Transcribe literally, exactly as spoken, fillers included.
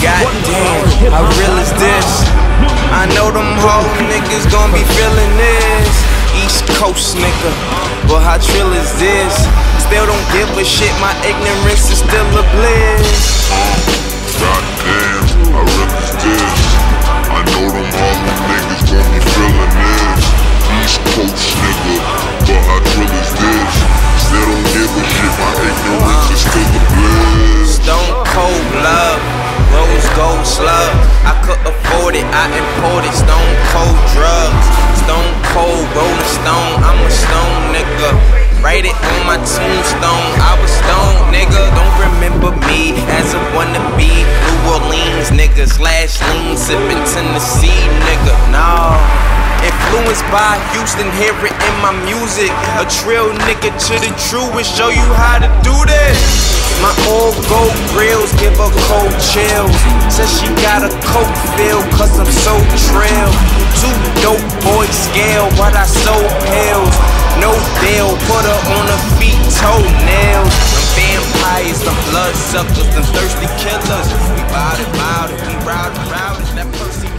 Goddamn, how real is this? I know them whole niggas gon' be feeling this. East Coast nigga, but how trill is this? Still don't give a shit, my ignorance is still a bliss. Goddamn, how real is this? I know them whole niggas gon' be feeling this. East Coast nigga, but how trill is this? Still don't give a shit, my ignorance is still a bliss. Stone cold love, rose gold slug. I could afford it, I imported stone cold drugs. Stone cold rolling stone, I'm a stone nigga. Write it on my tombstone, I was stone nigga. Don't remember me as a wannabe New Orleans nigga slash lean sippin' Tennessee nigga. No, influenced by Houston, hear it in my music. A trill nigga to the truest, show you how to do this. My old gold grills give her cold chills. Says she got a coke feel, cause I'm so trill. Two dope boys scale, but I sold pills. No deal, put her on her feet, toenails. Them vampires, them blood suckers, them thirsty killers. We bout it, bout it, we route it, route it. That pussy